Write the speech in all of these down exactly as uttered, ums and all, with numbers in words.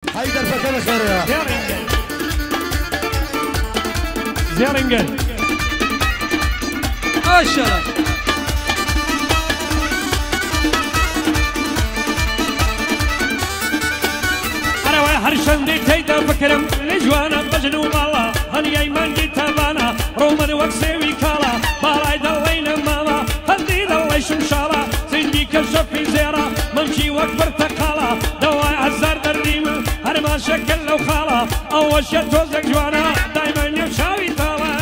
هيدر فكان خيرها زيرنجل زيرنجل ما شاء الله. أنا ويا هرشن دي تيتا فكرم لجوانا بجنوب الله هني أيمن دي تبانا رومان وكسوي كالا بالاي دلينا ماما هندي دلي شمشالا زندي كشفي زيرا منشي وكبر تقالا دواي عزار دريم هر ما شكل لو خالا أول شي توزك جوانا دايما يمشاوي تالا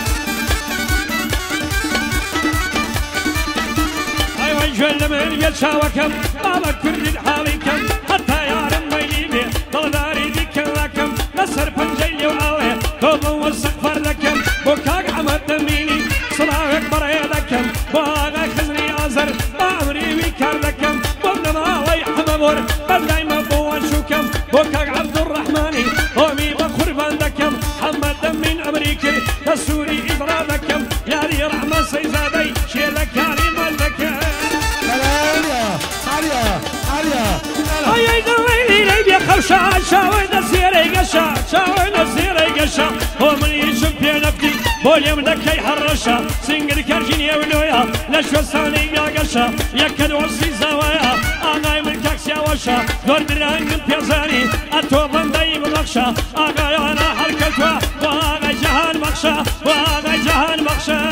أيوة جل من يلشاوكم بابا كرد حاليكم حتى يارم بيني ضلداري ديك لكم نسر بنجي وعلي توبا والسقفر لكم بوكاك عمد دميني صلاة أكبر يدكم باغا خزني أزر بأمري ويكار لكم بابنما الله يحممور بل دايما بوان شوكم بوكاك عبد الرحماني قومي بقربان دكم حمد دم من أمريكي تسوري إبرادكم يا دي رحمة سيزادي شيلك كاري مالدكم عليا عليا عليا أي دويني ليبيا خوشا شاوي نسيري قشا شاوي نسيري قشا هو من يشوف في نبتي بوليوم دكي حرشا سنجر كارجينيا ونويا نشوى ساني يا قشا يكد وصي زوايا أنا من كاكسيا وشا دور دران من بيزاني أتوبن دايم مخشا أغاي أنا حركتوا وأغاي جهان مخشا وأغاي جهان مخشا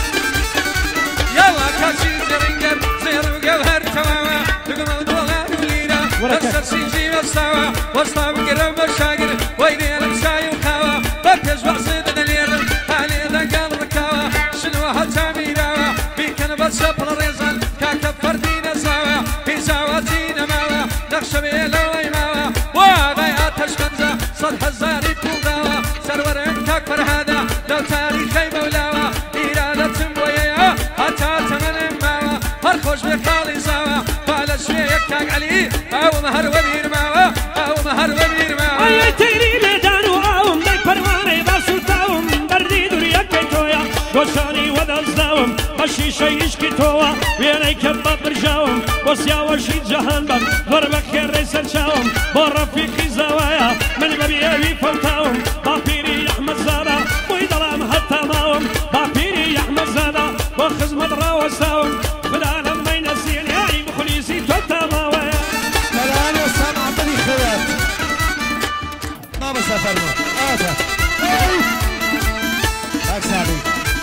يلا كاشي زرنجر زير وجوهر تماما تقوم الدولار ولينا نفسر سيجي والسوا وصلا بقرب مشاقر ويني الامساي وخاوا بكز وعصيد دليل هالي ذا قال ركاوا شنو هالتاميراوا بيكن بسبل الرزل كاكفر دينا سوا في سواتينا ماوا نخش بيلو ويماوا وغايات هشمنزة صدح الزاري بوغاوا سرور كاكفر هذا لو تاريخي مولاوا إرادة ويا حتى تمن ماوا هرخوش بخالي سوا بالا شوية كاك علي أو مهر وبير ماوا أو مهر وبير ماوا أي تيري لدانو أوم داي پرواني باسو تاوم بردي دوريا كيتويا دوشاني ودازداوم بشي شيش كيتوا ويني كباب برجاوم وسيا وشي جهان باب ضربك خير ريسل شاوم برفيقي زوايا من ببيعي فوتاوم بابيري أحمد زادا ويدرام حتى ماوم بابيري أحمد زادا وخز مدرا وساوم فلانا ما ينسين ياي مخليسي توتا ماوي سلام وسام عطني خيرات ما مسافر ما آتا هاك سعدي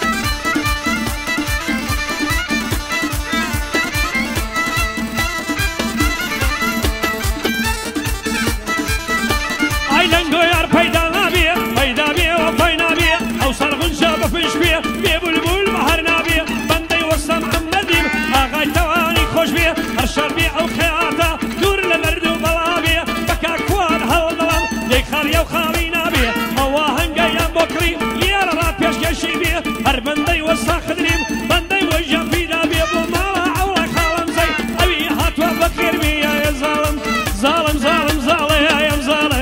لنگو یار پیدا نبیه پیدا بیه و پینا بیه او سرغن شاب فش بیه بیه بلبل بحر نبیه بندی وسام محمدیم آقای توانی خوش بیه هر شر بیه او خیاطه دور لبرد و بلا بیه بکا کوان هل دلم یک خالی او خالی نبیه او هنگی ام بکری یار را پیش گشی بیه هر بندی وسا خدریم بندی و جام بیدا بیه بو ما اولا خالم زی اوی هات و بکر بیه یا ظالم ظالم ظالم ظالم یا ظالم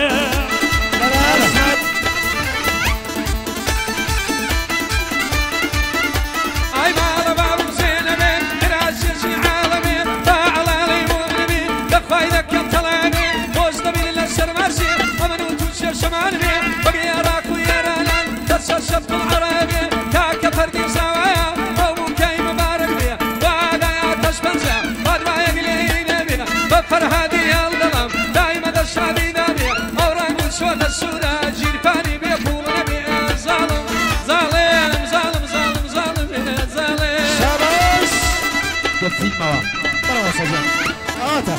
شمال بيه بقي يراك ويرانا تتششف بالعربية كاكا فردي سوايا أو كي مبارك بيه وهذا يا تشبنزة بعد ما يقلي نبيه بفر هذه الظلام دايما الشعبي نبيه أوراق وشوف السودة جيرفاني بيه فول نبيه ظالم ظالم ظالم ظالم ظالم ظالم شاباش كفيت موا ترى وسجان آتا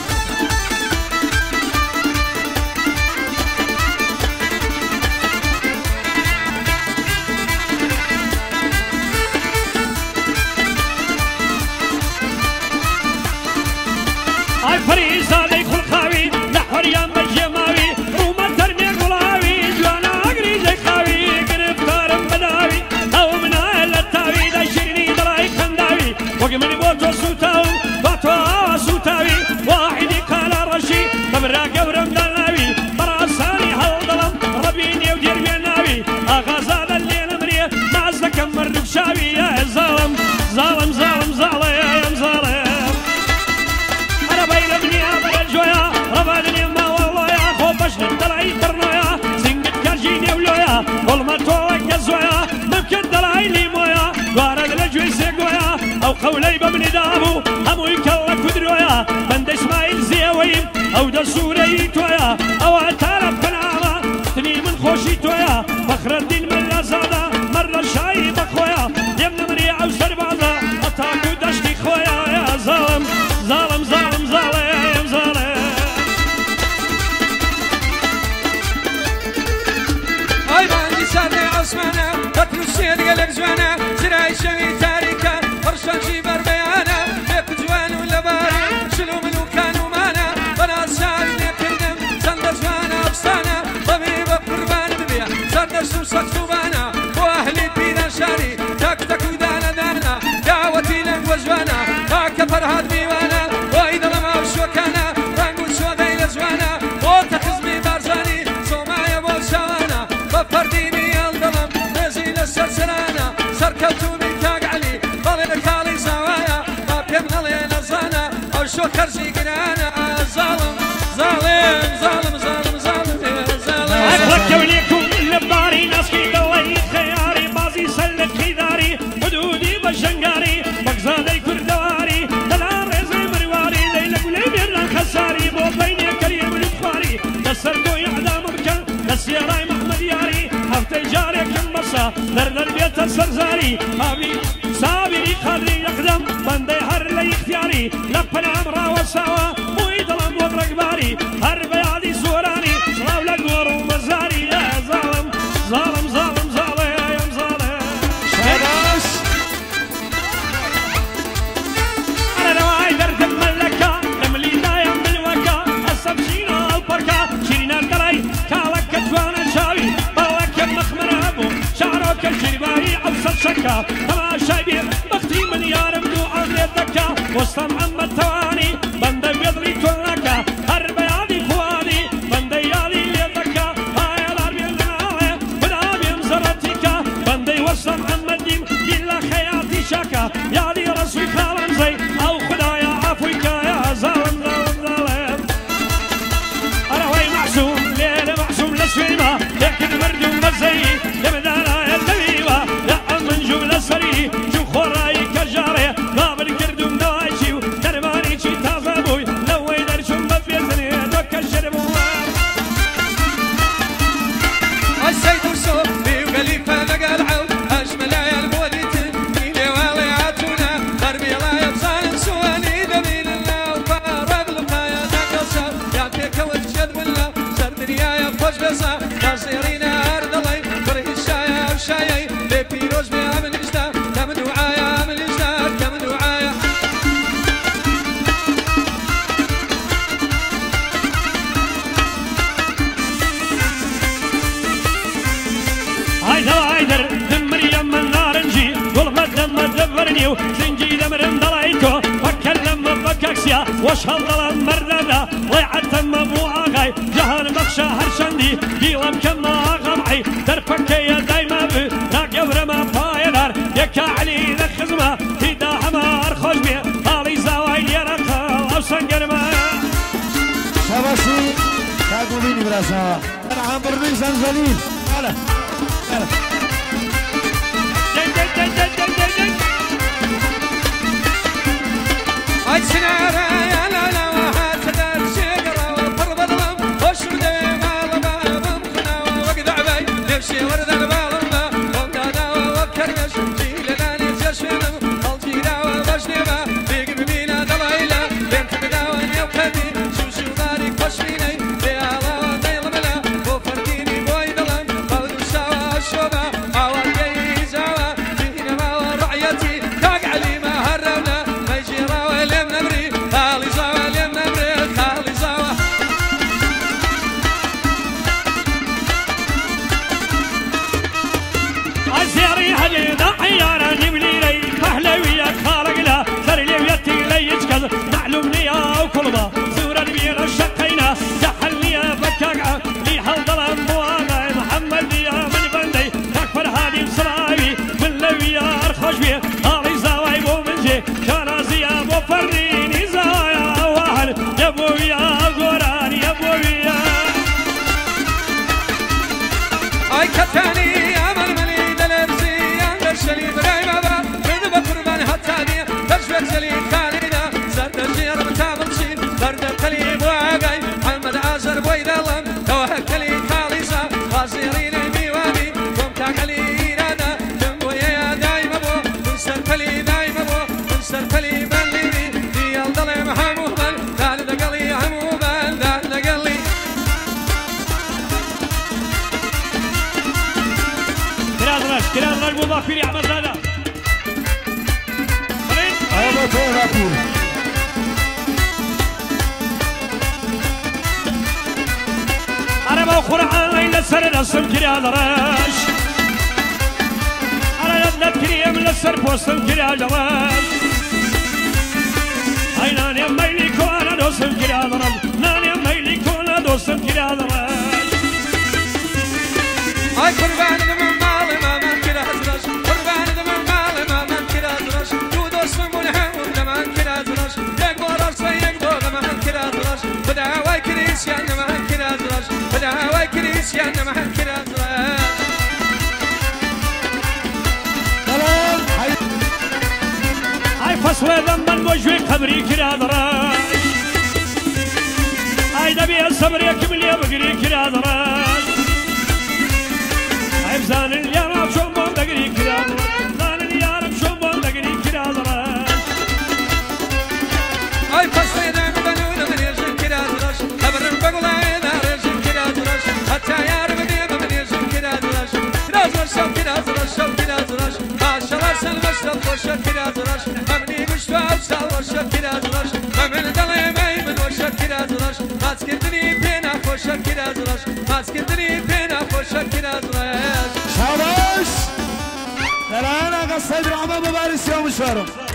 أي فريسة ليك الخاوي نحور يا مجماوي وما ترني غلاوي جوانا او دسوري تويا او اعترف بنعمة تني من خوشي تويا فخر الدين من لزادا مرة شاي بخويا يمنا مريع وسر بعضا اتاكو دشتي خويا يا ظالم ظالم ظالم ظالم ظالم اي باندي ساري عصمانا قتل السيد قلق زوانا زراعي شوي تاريكا فرشان جيبر بيانا بيك جوان ولا باري شنو منو كانوا مانا بنا ساعد نكردم سندر زوانا بستانا طبيب قربان ببيع سندر سوسك سوبانا واهلي بينا شاري تك تك ودانا دانا دعوتي لك وزوانا هاك فرهاد ديوانا وايد لما وشوكانا رانقول شو ذيل زوانا وتخزمي بارزاني صومايا بوشاوانا بفرديني الظلم نزيل السرسرانا سركلتوني تاق علي ضلنا كالي زوايا ما بيبنى لينا الزانا او شو كرزي قرانا ظالم ظالم ظالم ظالم ظالم ظالم اخلك وليكم لباري ناس في قوي خياري بازي سلك خيداري حدودي بشنقاري بقزادي كردواري دلار رزي مرواري ليلك وليبيرنا خساري بو بيني كريم الفخاري دسردو يعدام مكان دسيراي محمد ياري هفتي جاري كم مصا درد البيت السرزاري ابي صابري خادري يقدم بندي هر لي اختياري لبنا امرا وساوا ويدلم وطرق باري هر بيادي سوراني صلاو لقور ومزاري يا ظالم ظالم ظالم ظالم ظالم شاباش انا نواعي درد الملكة لملي دايم بالوكا السبشينا البركة شيرينا القري كالك جوانا شاوي بالك مخمر ابو شعرك الشرباهي اوسط شكا كما شايبير بختي من يارم دو عمري الدكا وسط محمد تواني بندي بيضري كلكا هر بيادي خواني بندي يالي ليدكا هاي الاربي الغناية بنابي مزرتيكا بندي وسط محمد ديم يلا خياتي شاكا يالي رسوي خالم زي او خدايا عفويكا يا ظالم ظالم ظالم انا وي معزوم ليلة معزوم لسويمة لكن مردوم بزي لمدانا اللبيبة لا من جملة سري شو خوراي كجاري باب الكردوم دوايشي درباني شي تافابوي لو يدر شم بفيزني دوك الشربوان السيد وصوف في وقليفة لقى العود أجمل عيال بوديتن ميلي والي عاتونا غربي لا يبصان سواني دمين الله وفارب القايا تقصر يا بيك وجد ولا سردني يا فوج بصا ناصرين أرض الله كره الشايا وشايا بيروز بيعمل إجدا كم دعايا عمل إجدا كم دعايا هايدر هايدر دمري يم النارنجي والغد دم دبرنيو زنجي دمرن ضلايكو بكلم بكاكسيا وش هالظلم مرددا ويعتم ابو اغاي جهان بخشى هرشندي قيلم كما غمعي درفك يا دايما بي راك يبرما بايدار يكا علي لخزمه هيدا حمار خوش بي هالي زاوي يرقا او سنقرما شاباشي كاكو بيني براسا انا عم برمي زنزليل هلا هلا أجسنا يا لا لا وهات دار شجرة وفرض الظلم وش بدي ما لبا بمخنا وقد عبي نمشي ورد البالما ومدانا وكرمش جيل لاني تشفنا الجيرة وبشنبا بيق بمينا دلائلا بنت بداون يوكدي شو شو داري خوش فيني بيالا وديل بلا وفرديني بوي دلم قود وشاوا الشوبا عوال جاي زاوا فينا ما ورعيتي تاق علي ما هربنا ما يجي راوي لم نمري خالي زاوا لم نمري خالي زاوا عزيري هلينا عيارا نبلي لي فهلوي يا خارق لا سري لي ويتي لي يجكز معلوم لي او كلبا زورا بينا شقينا جحل يا بكاقع لي هالظلم مواقع محمد يا من بندي تكفر هادي بسراوي من لوي يا ارخوش بيه هالي زاوي بو منجي كان زيا بو فريني زايا واهل يا بو يا قران يا بو يا اي كتاني يا مرملي دلبسي يا الشلي براي بابا من بقربان هتاني تشفر زلي كالينا زرد الجير بتعمل شي برد القليب واقعي كرادراش كرادراش مضاف فيري أحمد زادة هذا طول أكيد عربة وقرآن ليلة سر رسم كرادراش على يد كريم لسر بوسم كرادراش هاي ناني ميلي كوانا دوسم كرادراش ناني ميلي كوانا دوسم كرادراش هاي قربان من مالي ما من كرادراش قربان من مالي ما من كرادراش تو دوسم ونحاول ما من كرادراش يك ورش يك دوغ ما من كرادراش بدا واي كريسيان ما من كرادراش بدا واي كريسيان ما من كرادراش سلام هاي فصل ذنب وجهي قبري كرادراش هاي دبي الصبر يكمل يا بقري كرادراش هاي بزان اليارب شو بون بقري كرادراش بزان اليارب شو بون بقري كرادراش هاي فصل ذنب بنون من يرجن كرادراش خبر بقول هذا يرجن كرادراش حتى يارب ديب من يرجن كرادراش كرادراش شو كرادراش شو كرادراش ما شاء الله سلمشت وش كرادراش ممني مشتاق سال وش كرادراش ممن دلي ماي من وش كرادراش ما تكدني بينا وش كرادراش ما تكدني بينا وش كرادراش شاباش. الآن قصيد رحمة مبارس يوم الشهر.